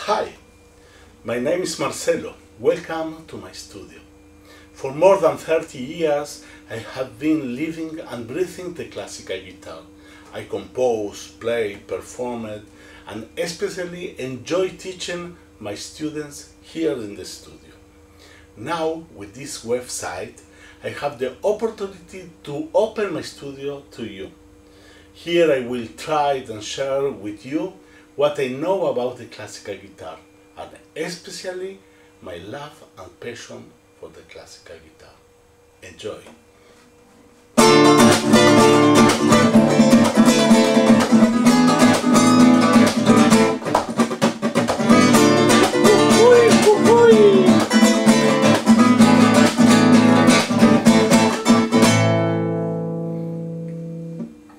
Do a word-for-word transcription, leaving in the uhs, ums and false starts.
Hi, my name is Marcelo. Welcome to my studio. For more than thirty years, I have been living and breathing the classical guitar. I compose, play, perform it, and especially enjoy teaching my students here in the studio. Now, with this website, I have the opportunity to open my studio to you. Here I will try and share with you what I know about the classical guitar, and especially my love and passion for the classical guitar. Enjoy!